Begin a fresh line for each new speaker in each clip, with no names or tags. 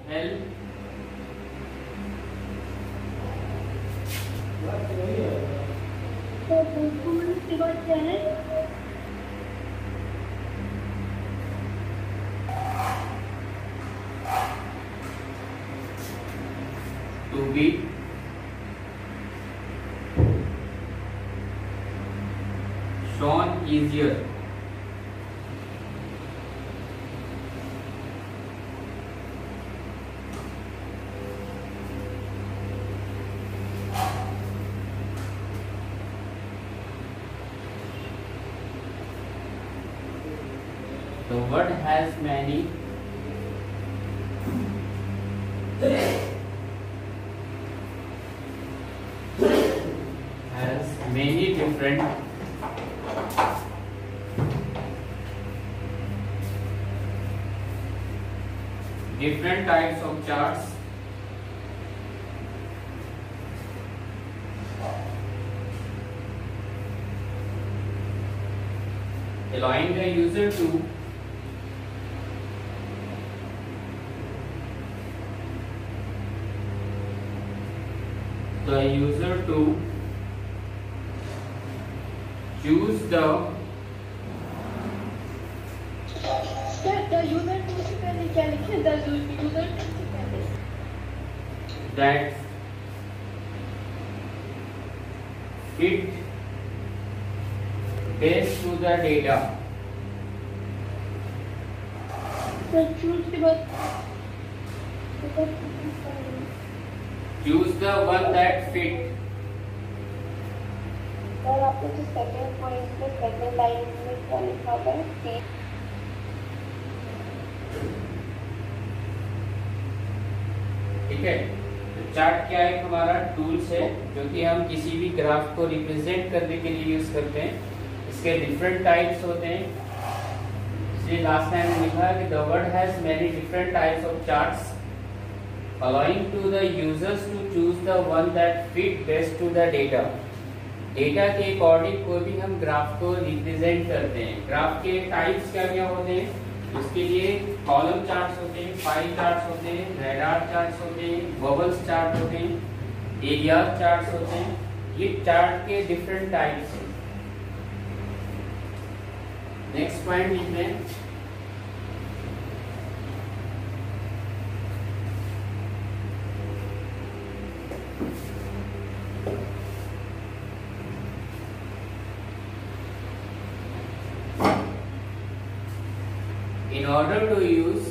L
तो tool के बाद क्या है?
to be shown easier. The word has many different types of charts allowing the user to choose the
user tool से पहले क्या लिखे? The user टूल से पहले
that fit best to the data.
तो choose के बाद
Choose the one that fit.
और आपको जो सेकंड पॉइंट में सेकंड लाइन में क्या लिखा हुआ है?
ठीक है, तो चार्ट क्या है? हमारा टूल्स है जो कि हम किसी भी ग्राफ को रिप्रेजेंट करने के लिए यूज करते हैं। इसके डिफरेंट टाइप्स होते हैं। इसलिए लास्ट टाइम लिखा कि the word has many different types of charts allowing to the users to choose the one that fit best to the data. Data के अकॉर्डिंग कोई भी हम ग्राफ को रिप्रेजेंट करते हैं। ग्राफ के टाइप्स क्या क्या होते हैं? उसके लिए कॉलम चार्ट्स होते हैं, पाई चार्ट्स होते हैं, रैडार चार्ट्स होते हैं, बबल्स चार्ट होते हैं, एरिया चार्ट्स होते हैं। ये चार्ट के डिफरेंट टाइप्स हैं। नेक्स्ट पॉइंट लिखते हैं, in order to use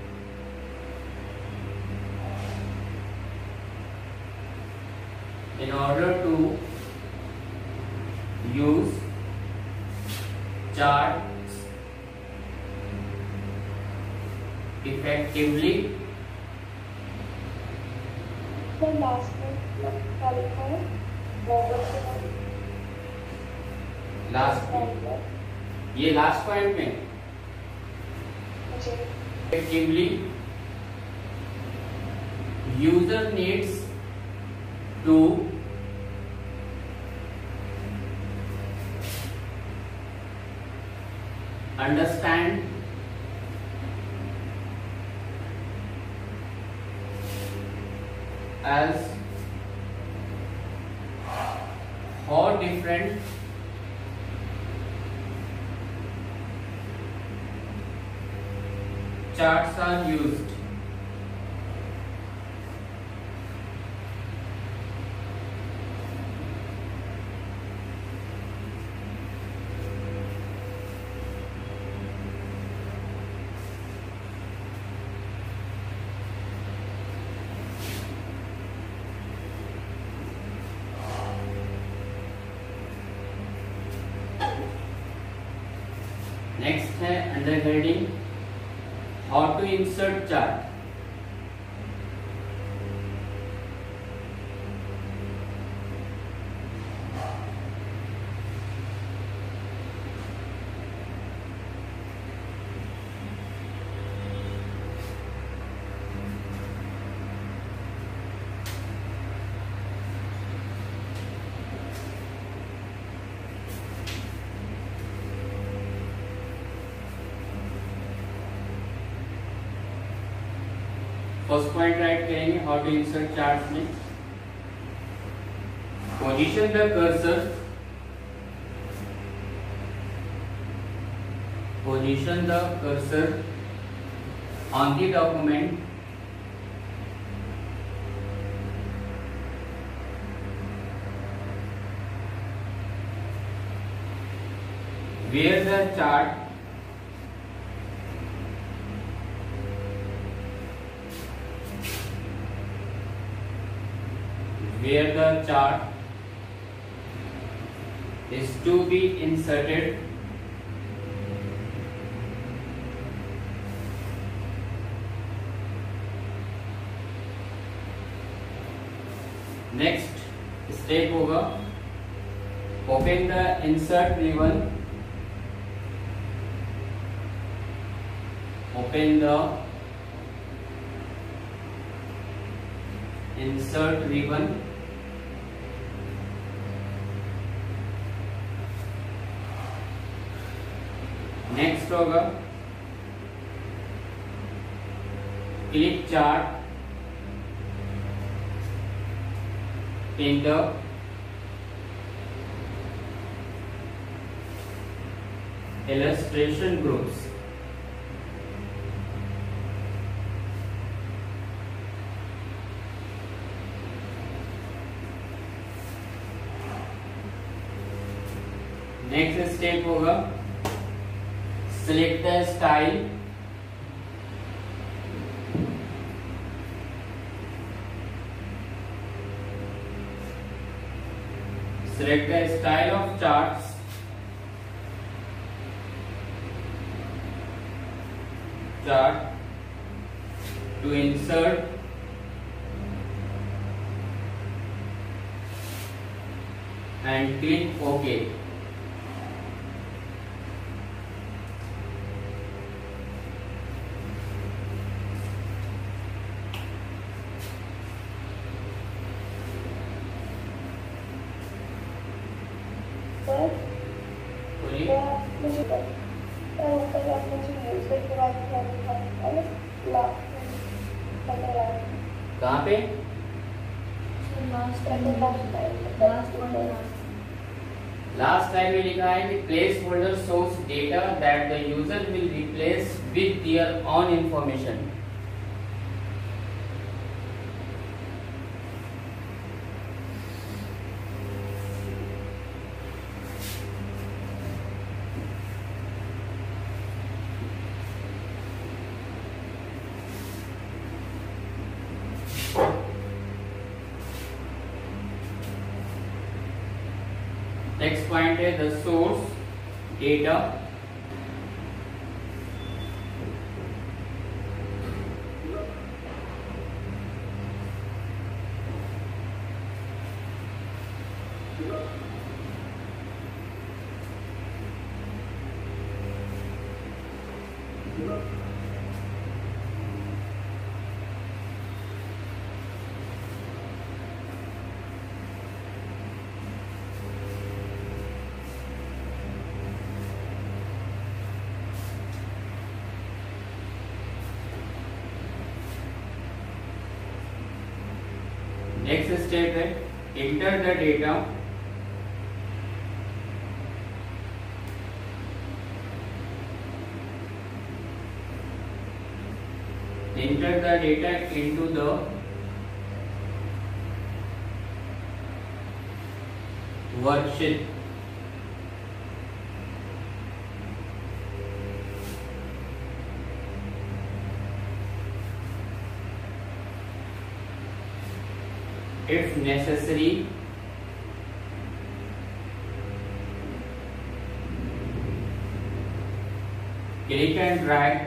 charts effectively,
तो लास्ट में क्या लिखा है?
लास्ट ये लास्ट पॉइंट में effectively user needs to understand as how different charts are used. Next है under heading how to insert chart. First point write करेंगे, how to insert charts में। Position the cursor, position the cursor on the document where the chart is to be inserted next step होगा open the insert ribbon, open the insert ribbon, next होगा click chart in the illustration groups. Next step होगा select the style, select the style of charts, chart to insert and click OK. कहाँ पे? Last time में लिखा है कि placeholder source data that the user will replace with their own information. Next point है the source data, next step है enter the data, enter the data into the worksheet. If necessary, click and drag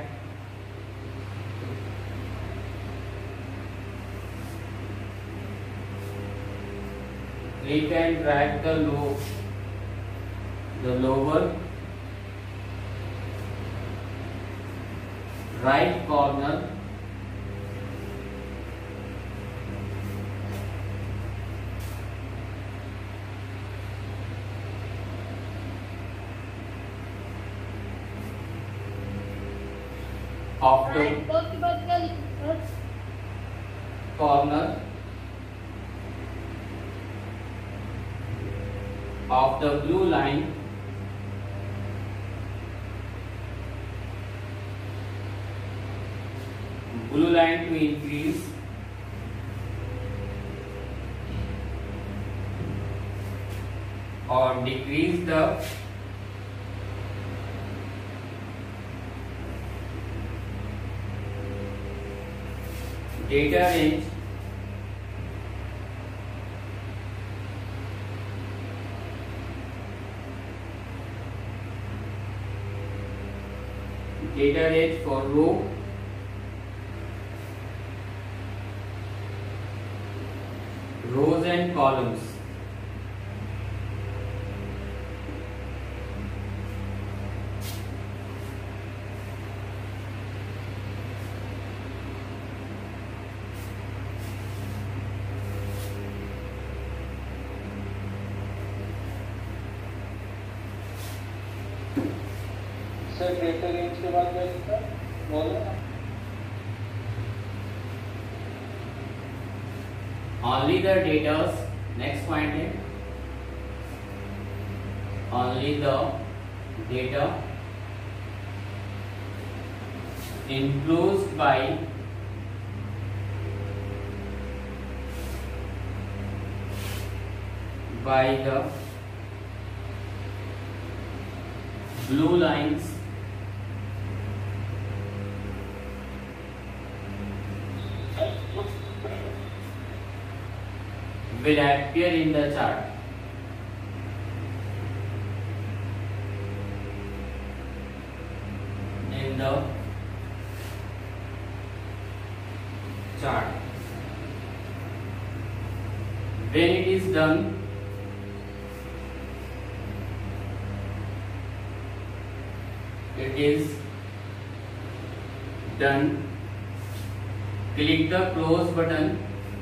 the lower right corner of the corner of the blue line to increase or decrease the data range for rows and columns.
Sir data range के बाद क्या लिखा बोलो
only the data's next point है only the data enclosed by the blue lines will appear in the chart. When it is done, click the close button.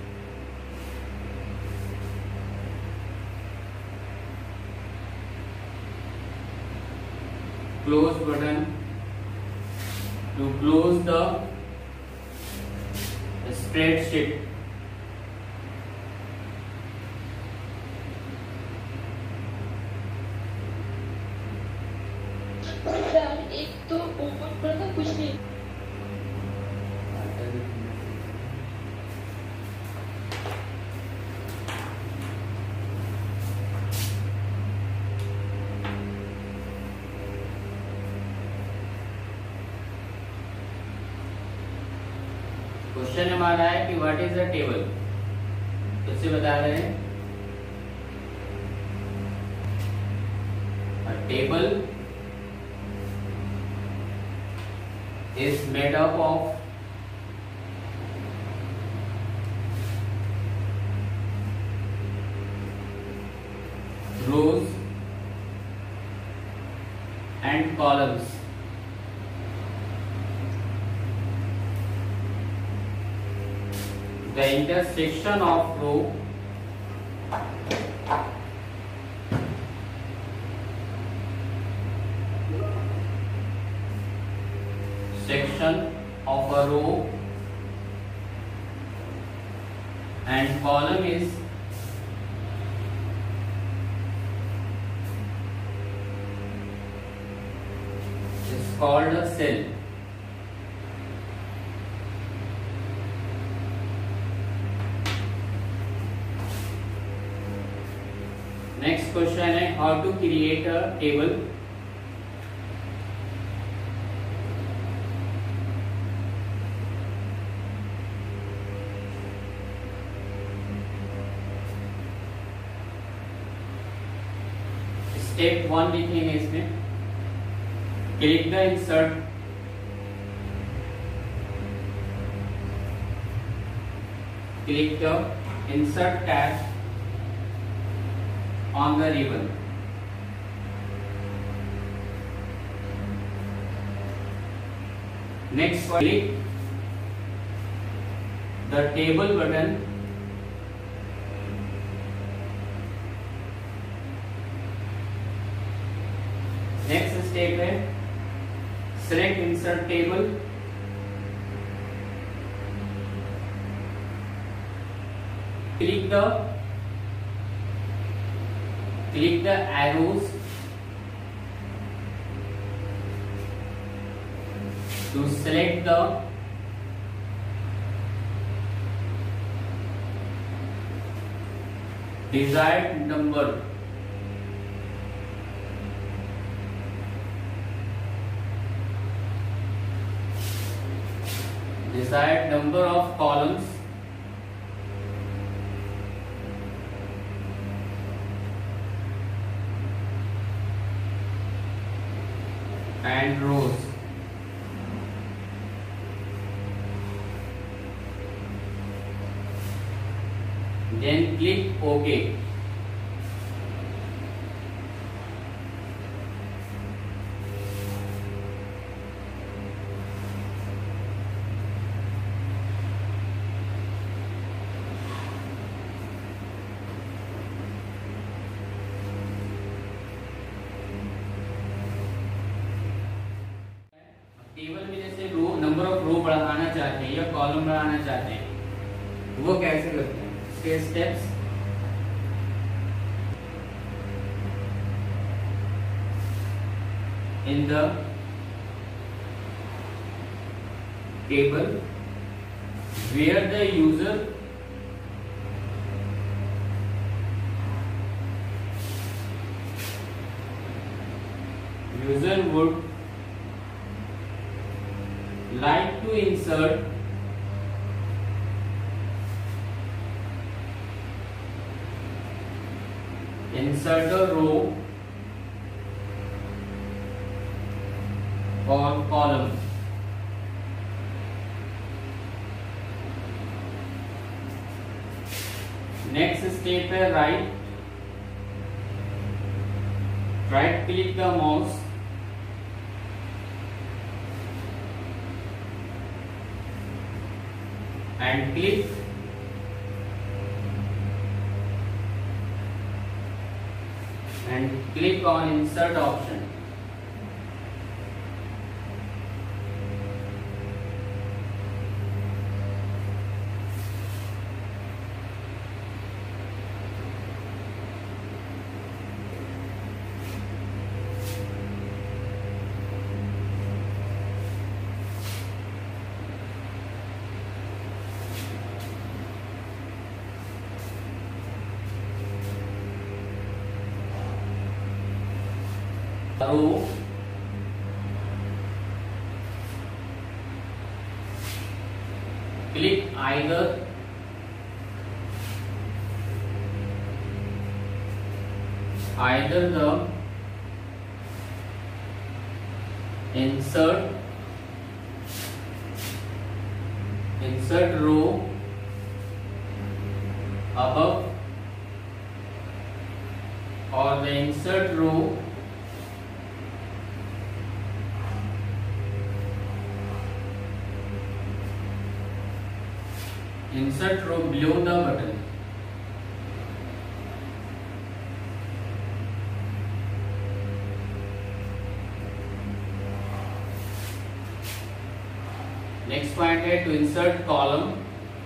To close the spreadsheet.
Sir एक तो ऊपर पर था कुछ नहीं
question हमारा है कि व्हाट इज अ टेबल। इससे बता रहे हैं a table is made up of rows and columns. The intersection of row and column is called a cell. Next question है how to create a table. Step 1 लिखेंगे इसमें click the insert tab on the ribbon. Next, click the table button. Next step है select insert table click the arrows to select the desired number of columns and rows. Then click OK. Table में जैसे रो number of रो बढ़ाना चाहते हैं या column बढ़ाना चाहते हैं, वो कैसे करते हैं? इसके steps in the table where the user would like to insert a row or column. Next step है right click the mouse and click on insert option. Row click either the insert row above or the insert row below the button. Next point है to insert column.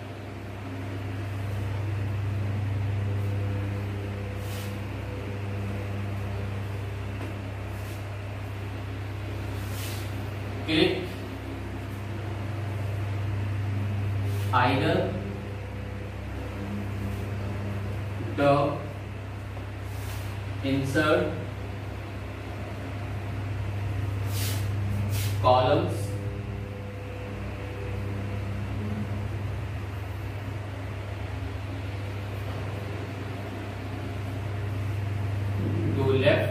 Click either the insert columns to left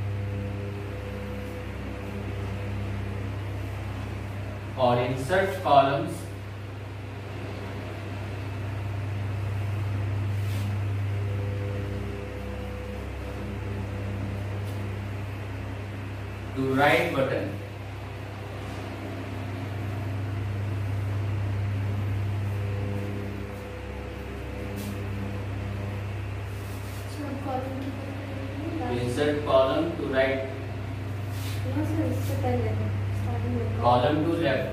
or insert columns to right button. Insert column to right. Column to left.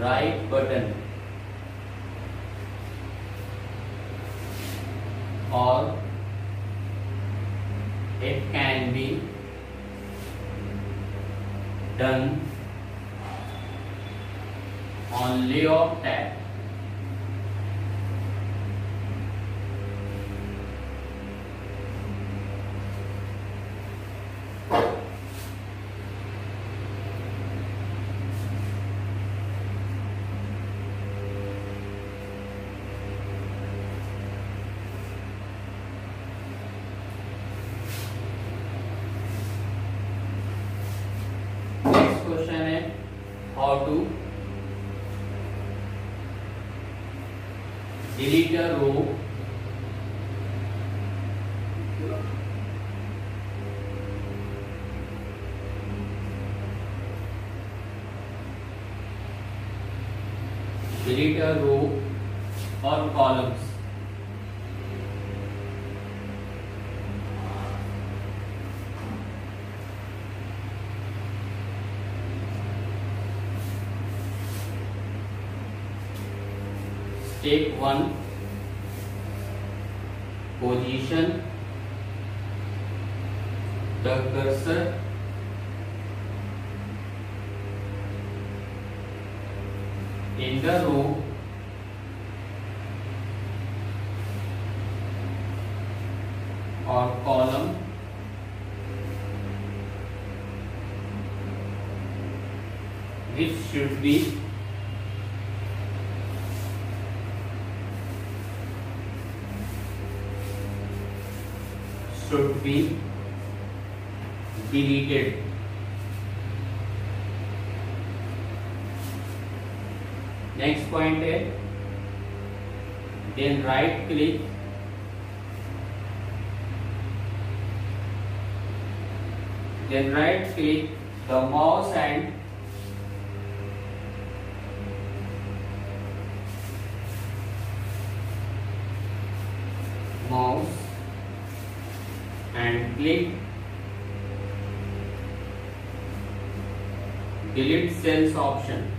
right button, or it can be done on layout tab. Next question है how to delete a row or columns. Step 1, position the cursor in the row or column which should be deleted. Next point है then right click the mouse and click delete cells option.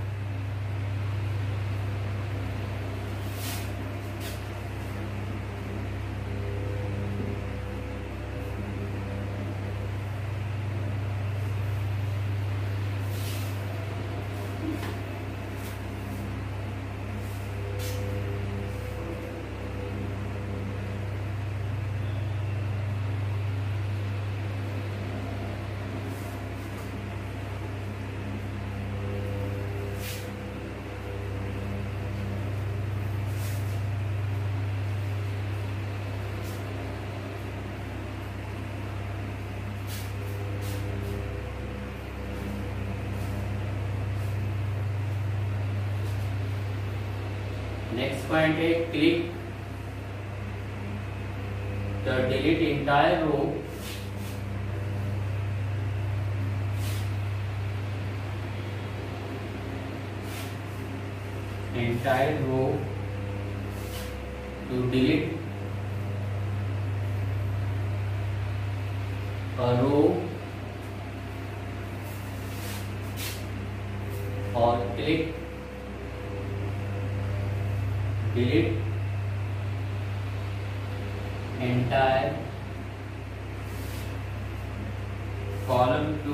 Next point है click the delete entire row to delete a row or click delete entire column to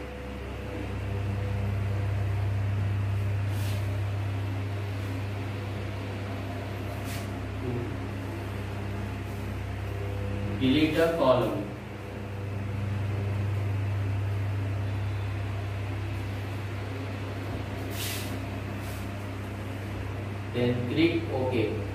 delete a column. Then click OK.